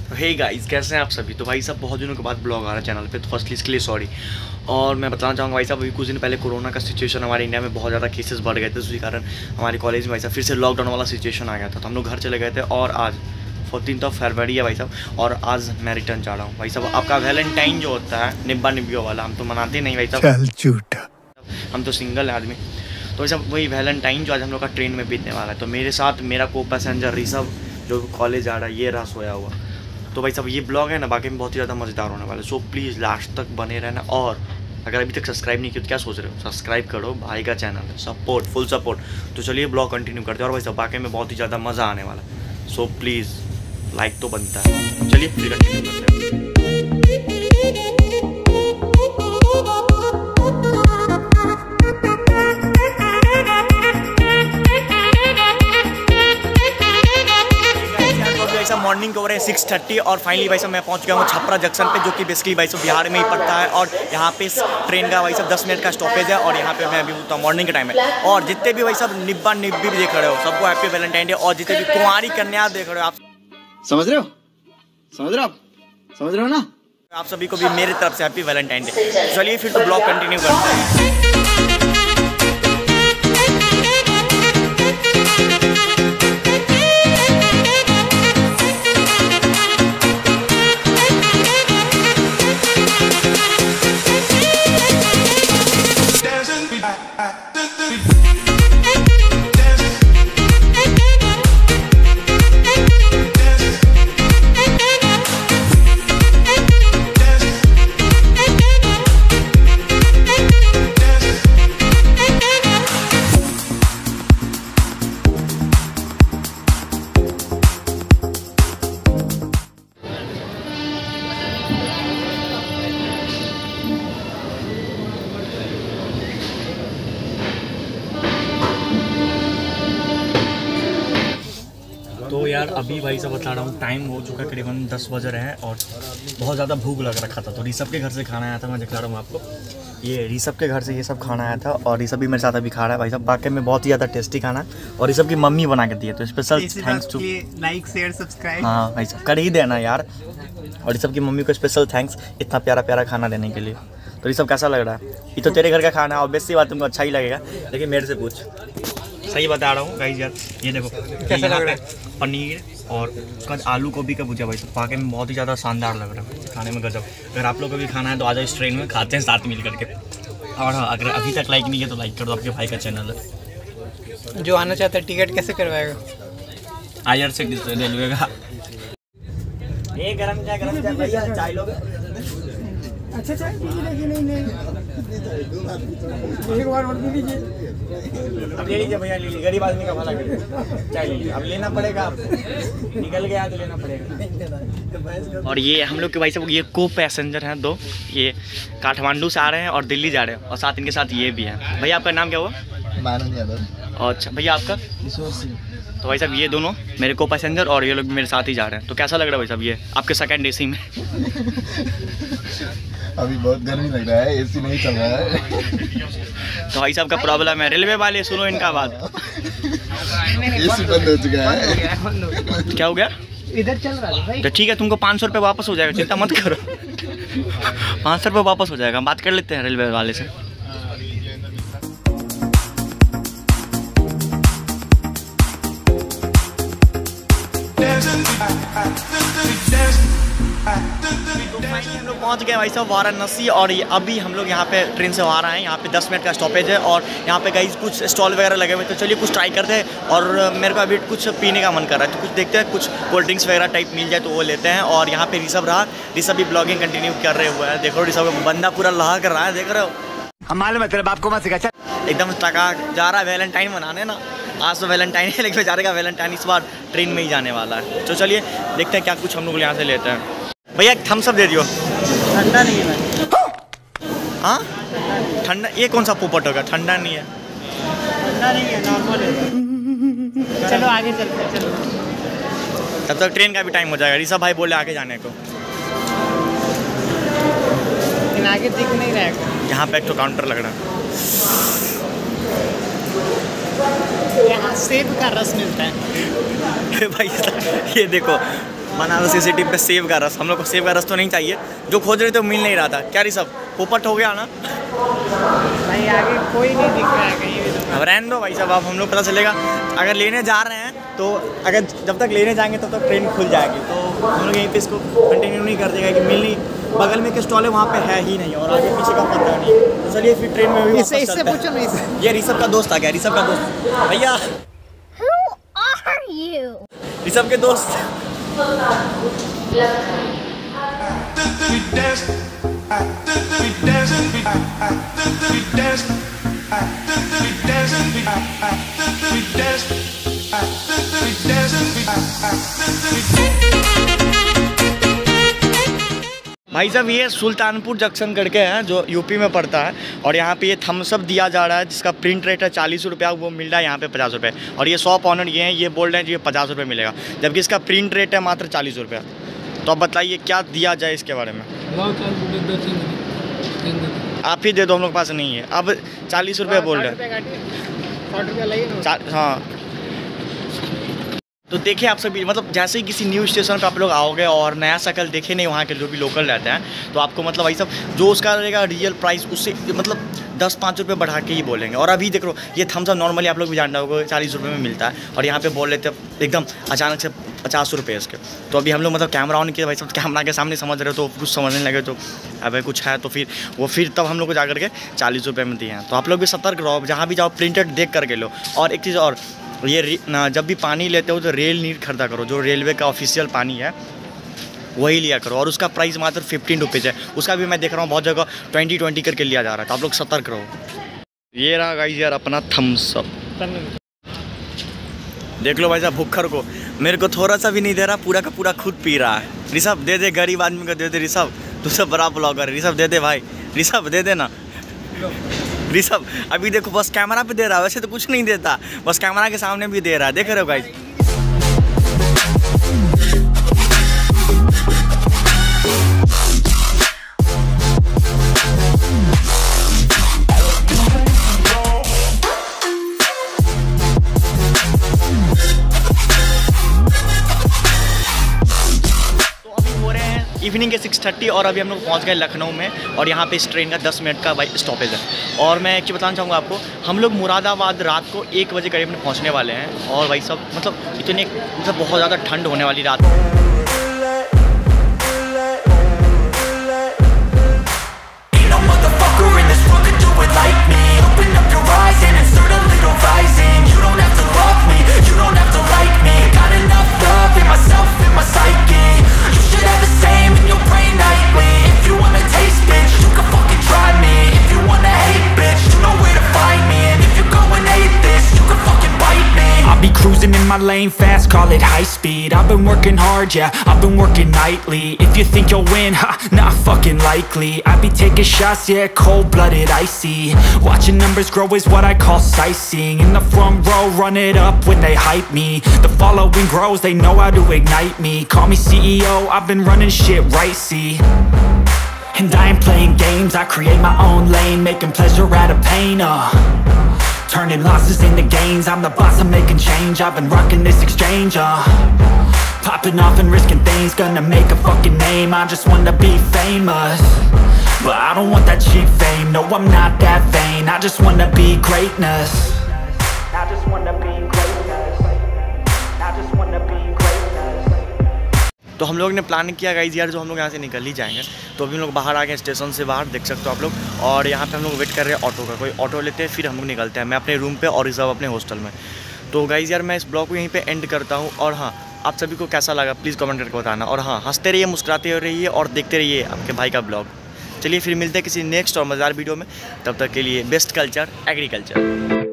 Hey guys, कैसे हैं आप सभी। तो भाई साहब बहुत दिनों के बाद ब्लॉग आ रहा है चैनल पे, तो फर्स्टली इसके लिए सॉरी। और मैं बताना चाहूँगा भाई साहब, अभी कुछ दिन पहले कोरोना का सिचुएशन हमारे इंडिया में बहुत ज़्यादा केसेस बढ़ गए थे, उसी कारण हमारे कॉलेज में भाई साहब फिर से लॉकडाउन वाला सिचुएशन आ गया था। तो हम लोग घर चले गए थे और आज 14 फरवरी है भाई साहब, और आज मैं रिटर्न जा रहा हूँ भाई साहब। आपका वैलेंटाइन जो होता है निब्बा निब्बियों वाला, हम तो मनाते नहीं भाई साहब, झूठा, हम तो सिंगल है आदमी। तो भाई साहब वही वैलेंटाइन जो आज हम लोग का ट्रेन में बीतने वाला है। तो मेरे साथ मेरा को पैसेंजर ऋषभ जो कॉलेज जा रहा है, ये रहा सोया हुआ। तो भाई साहब ये ब्लॉग है ना, बाकी में बहुत ही ज़्यादा मज़ेदार होने वाला है। सो प्लीज़ लास्ट तक बने रहना, और अगर अभी तक सब्सक्राइब नहीं किया तो क्या सोच रहे हो, सब्सक्राइब करो, भाई का चैनल है, सपोर्ट, फुल सपोर्ट। तो चलिए ब्लॉग कंटिन्यू करते हैं, और भाई साहब बाकी में बहुत ही ज़्यादा मज़ा आने वाला है। सो प्लीज़ लाइक तो बनता है। चलिए फिर कंटिन्यू करते हैं। मॉर्निंग के हो रहे हैं 6:30 और फाइनली भाई साहब मैं पहुंच गया हूँ छपरा जंक्शन पे, जो कि बेसिकली भाई साहब बिहार में ही पड़ता है। और यहाँ पे ट्रेन का भाई साहब 10 मिनट का स्टॉपेज है, और यहाँ पे मैं अभी बोलता हूँ मॉर्निंग का टाइम है। और जितने भी भाई साहब निब्बा निब्बी भी देख रहे हो, सबको हैप्पी वैलेंटाइन डे। और जितने भी कुंवारी कन्या देख रहे हो, आप समझ रहे हो ना, आप सभी को भी मेरी तरफ से हैप्पी वैलेंटाइन डे। चलिए फिर तो ब्लॉग कंटिन्यू करते हैं। तो यार अभी भाई साहब बता रहा हूँ, टाइम हो चुका है करीबन 10 बज रहे हैं, और बहुत ज़्यादा भूख लग रखा था। तो ऋषभ के घर से खाना आया था, मैं दिखा रहा हूँ आपको। ये ऋषभ के घर से ये सब खाना आया था, और ऋषभ भी मेरे साथ अभी खा रहा है भाई साहब। बाकी में बहुत ही ज़्यादा टेस्टी खाना, और ऋषभ की मम्मी बना के दी है, तो special thanks to, like share subscribe. हाँ भाई साहब कर ही देना यार। और ऋषभ की मम्मी को स्पेशल थैंक्स इतना प्यारा प्यारा खाना देने के लिए। तो ऋषभ कैसा लग रहा है? ये तो तेरे घर का खाना है, ऑब्वियसली बात तुमको अच्छा ही लगेगा, लेकिन मेरे से पूछ। सही बता रहा हूँ गाइस यार, ये देखो कैसा लग रहा है, पनीर और उसका आलू गोभी का भुजिया भाई साहब, पाके में बहुत ही ज़्यादा शानदार लग रहा है, खाने में गजब। अगर आप लोग को भी खाना है तो आ जाओ इस ट्रेन में, खाते हैं साथ मिल करके। और हाँ, अगर अभी तक लाइक नहीं किया तो लाइक कर दो, आपके भाई का चैनल है। जो आना चाहता है टिकट कैसे करवाएगा? IRCTC रेलवे का। ये गरम चाय भैया, चाय लोगे? अच्छा चाय नहीं एक बार और दे दीजिए। अब ले लीजिए भैया, ले लीजिए, गरीब आदमी का भला करिए, चाय ले लीजिए। अब लेना पड़ेगा, आपको निकल गया तो लेना पड़ेगा। और ये हम लोग के भाई साहब ये को पैसेंजर हैं दो, ये काठमांडू से आ रहे हैं और दिल्ली जा रहे हैं, और साथ इनके साथ ये भी हैं। भैया आपका नाम क्या हुआ? मानंद यादव। अच्छा भैया आपका? तो भाई साहब ये दोनों मेरे को पैसेंजर, और ये लोग मेरे साथ ही जा रहे हैं। तो कैसा लग रहा है भाई साहब ये आपके सेकंड AC में? अभी बहुत गर्मी लग रहा है, AC नहीं चल रहा है। तो भाई साहब का प्रॉब्लम है, रेलवे वाले सुनो इनका बात। AC बंद हो चुका है। क्या हो गया? इधर चल रहा है भाई। तो ठीक है, तुमको 500 रुपये वापस हो जाएगा, चिंता मत करो। 500 रुपये वापस हो जाएगा, हम बात कर लेते हैं रेलवे वाले से। हम लोग पहुँच गए भाई साहब वाराणसी, और अभी हम लोग यहाँ पे ट्रेन से आ रहे हैं। यहाँ पे 10 मिनट का स्टॉपेज है, और यहाँ पे गाइस कुछ स्टॉल वगैरह लगे हुए हैं। तो चलिए कुछ ट्राई करते हैं, और मेरे को अभी कुछ पीने का मन कर रहा है, तो कुछ देखते हैं, कुछ कोल्ड ड्रिंक्स वगैरह टाइप मिल जाए तो वो लेते हैं। और यहाँ पे ऋषभ रहा, ऋषभ भी ब्लॉगिंग कंटिन्यू कर रहे हुए हैं। देखो ऋषभ बंदा पूरा लहा कर रहा है, देख रहे हो? हम मालूम है तेरे बाप को मत सिखा, एकदम टका जा रहा है वैलेंटाइन मनाने ना। आज तो वैलेंटाइन है, लेकिन बेचारे का वैलेंटाइन इस बार ट्रेन में ही जाने वाला है। तो चलिए देखते हैं क्या कुछ हम लोग यहाँ से लेते हैं। भैया थम्स अप दे दियो। ठंडा नहीं है। हाँ ठंडा, ये कौन सा पोपट होगा? ठंडा नहीं है, ठंडा नहीं है, नॉर्मल है। चलो आगे चलते हैं, चलो। तब तक ट्रेन का भी टाइम हो जाएगा। ऋषभ भाई बोले आगे जाने को, लेकिन आगे दिख नहीं रहेगा। यहाँ पे एक तो काउंटर लग रहा है। यहाँ सेब का रस मिलता है। भाई ये देखो बनारसी सिटी पे सेब का रस, हम लोग को सेब का रस तो नहीं चाहिए, जो खोज रहे थे मिल नहीं रहा था। क्या ऋषभ पोपट हो गया ना? भाई आगे कोई नहीं दिख रहा है कहीं भी। अब रहने दो भाई साहब, अब हम लोग पता चलेगा अगर लेने जा रहे हैं तो अगर जब तक लेने जाएंगे तब तक ट्रेन खुल जाएगी, तो हम लोग यहीं पे इसको कंटिन्यू नहीं कर देगा कि मिल नहीं, बगल में के स्टॉल है वहाँ पे है ही नहीं और आगे पीछे का पता नहीं। तो चलिए फिर ट्रेन में भी इससे पूछो ना इससे। ये ऋषभ का दोस्त आ गया, ऋषभ का दोस्त भैया, ऋषभ के दोस्त। भाई साहब ये सुल्तानपुर जंक्शन करके है जो यूपी में पड़ता है, और यहाँ पे ये थम्स अप दिया जा रहा है जिसका प्रिंट रेट है 40 रुपया, वो मिल रहा है यहाँ पे 50 रुपये। और ये शॉप ऑनर ये हैं, ये बोल रहे हैं ये 50 रुपये मिलेगा, जबकि इसका प्रिंट रेट है मात्र 40 रुपया। तो अब बताइए क्या दिया जाए इसके बारे में? आप ही दे दो, हम लोग के पास नहीं है। अब 40 रुपये बोल रहे हैं। हाँ तो देखिए आप सभी, मतलब जैसे ही किसी न्यूज़ स्टेशन पे आप लोग आओगे और नया शक्ल देखे नहीं वहाँ के जो भी लोकल रहते हैं, तो आपको मतलब भाई सब जो उसका रहेगा रियल प्राइस उससे मतलब 10-5 रुपये बढ़ा के ही बोलेंगे। और अभी देख लो ये थम्स अप नॉर्मली आप लोग भी जानते होंगे 40 रुपये में मिलता है, और यहाँ पे बोल लेते हैं एकदम अचानक से 50 रुपये इसके। तो अभी हम लोग मतलब कैमरा ऑन किया भाई सब, कैमरा के सामने समझ रहे हो तो कुछ समझने लगे, तो अब कुछ है तो फिर तब हम लोग को जा करके 40 रुपये में दिए हैं। तो आप लोग भी सतर्क रहो, जहाँ भी जाओ प्रिंटेड देख करके लो। और एक चीज़ और, ये जब भी पानी लेते हो तो रेल नीर खरीदा करो, जो रेलवे का ऑफिशियल पानी है वही लिया करो, और उसका प्राइस मात्र 15 रुपीज़ है। उसका भी मैं देख रहा हूँ बहुत जगह 20 करके लिया जा रहा है, तो आप लोग सतर्क रहो। ये रहा गाइस यार अपना थम्स अप, देख लो भाई साहब भुक्खर को, मेरे को थोड़ा सा भी नहीं दे रहा, पूरा का पूरा खुद पी रहा है। ऋषभ दे दे, गरीब आदमी को दे दे। ऋषभ तू सब बड़ा ब्लॉगर है, ऋषभ दे दे भाई, ऋषभ दे देना। ऋषभ अभी देखो बस कैमरा पे दे रहा है, वैसे तो कुछ नहीं देता, बस कैमरा के सामने भी दे रहा है, देख रहे हो गाइस। इवनिंग के 6:30 और अभी हम लोग पहुंच गए लखनऊ में, और यहाँ पे इस ट्रेन का 10 मिनट का भाई स्टॉपेज है। और मैं एक चीज़ बताना चाहूँगा आपको, हम लोग मुरादाबाद रात को 1 बजे करीब में पहुँचने वाले हैं, और भाई सब मतलब इतने मतलब बहुत ज़्यादा ठंड होने वाली रात। Cruising in my lane fast, call it high speed. I've been working hard, yeah, I've been working nightly. If you think you'll win, ha, not fucking likely. I be taking shots, yeah, cold-blooded, icy. Watching numbers grow is what I call sightseeing. In the front row, run it up when they hype me. The following grows, they know how to ignite me. Call me CEO, I've been running shit right, see. And I ain't playing games, I create my own lane, making pleasure out of pain, turning losses into gains. I'm the boss, I'm making change. I've been rocking this exchange, popping off and risking things. Gonna make a fucking name. I just wanna be famous, but I don't want that cheap fame. No, I'm not that vain. I just wanna be greatness. I just wanna be greatness. I just wanna be greatness. तो हम लोग ने plan किया guys यार, जो हम लोग यहाँ से निकल ही जाएंगे, तो अभी हम लोग बाहर आ गए स्टेशन से बाहर, देख सकते हो आप लोग। और यहाँ पे हम लोग वेट कर रहे हैं ऑटो का, कोई ऑटो लेते हैं फिर हम लोग निकलते हैं, मैं अपने रूम पे और ऋषभ अपने हॉस्टल में। तो गाइस यार मैं इस ब्लॉग को यहीं पे एंड करता हूँ। और हाँ, आप सभी को कैसा लगा प्लीज़ कमेंट करके बताना। और हाँ, हंसते रहिए, मुस्कुराते रहिए और देखते रहिए आपके भाई का ब्लॉग। चलिए फिर मिलते हैं किसी नेक्स्ट और मज़ेदार वीडियो में, तब तक के लिए बेस्ट कल्चर एग्रीकल्चर।